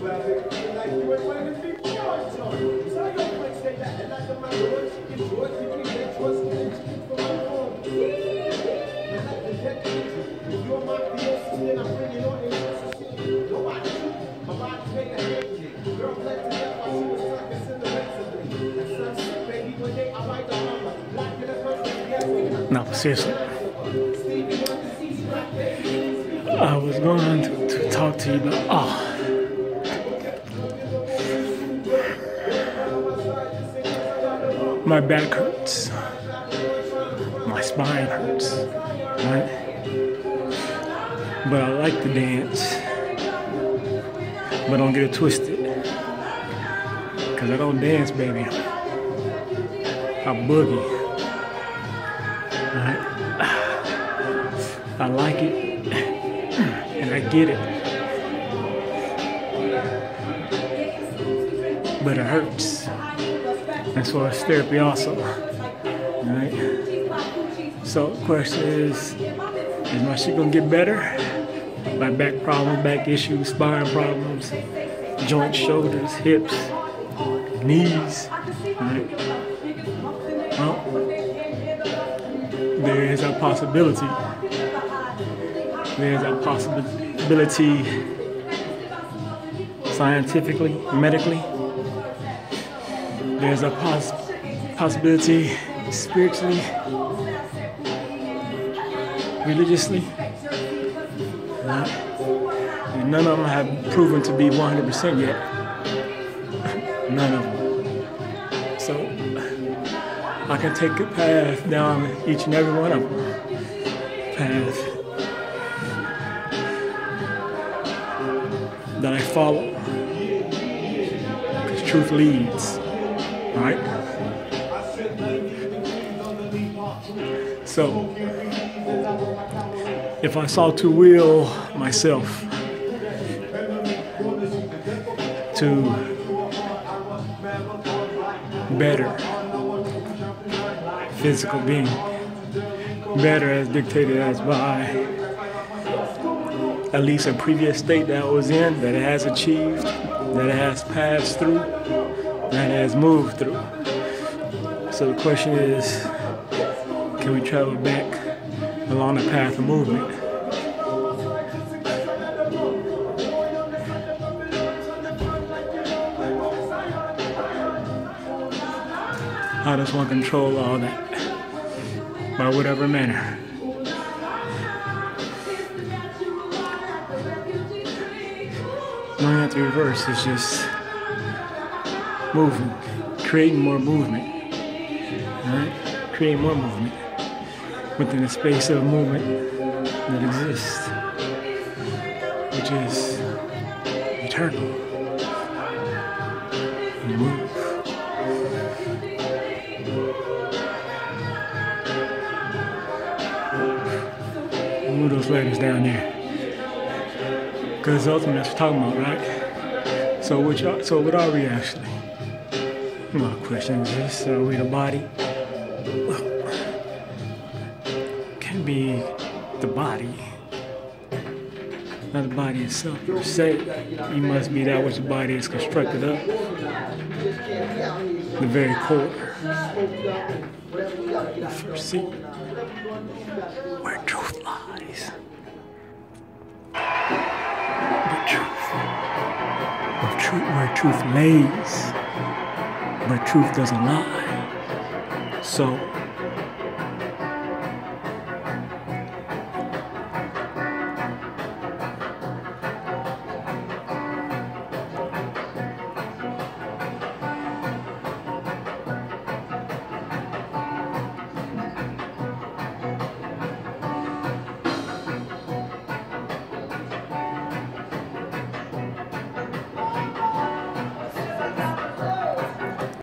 No, seriously. I was going to talk to you about, my back hurts. My spine hurts, right? But I like to dance. But don't get it twisted. Cause I don't dance, baby. I boogie. Right? I like it. And I get it. But it hurts. That's why it's therapy also. Right? So the question is my shit gonna get better? My back problems, back issues, spine problems, joints, shoulders, hips, knees. Right? Well, there is a possibility. There's a possibility scientifically, medically. There's a possibility spiritually, religiously. And none of them have proven to be 100% yet. None of them. So I can take a path down each and every one of them. Path that I follow. Because truth leads. Right? So, if I sought to will myself to better physical being, better as dictated as by at least a previous state that I was in, that it has achieved, that it has passed through, that it has moved through. So the question is, can we travel back along the path of movement? How does one control all that? By whatever manner. Learning at the reverse is just moving, creating more movement, right? Creating more movement within the space of movement that exists, which is eternal. You move. Move those letters down there. Because ultimately that's what we're talking about, right? So what are we actually? Well, the question is this, are we the body? Well, can't be the body. Not the body itself per se. You must be that which the body is constructed of. The very core. The first seat. Where truth lies. Where truth lays, but truth doesn't lie. So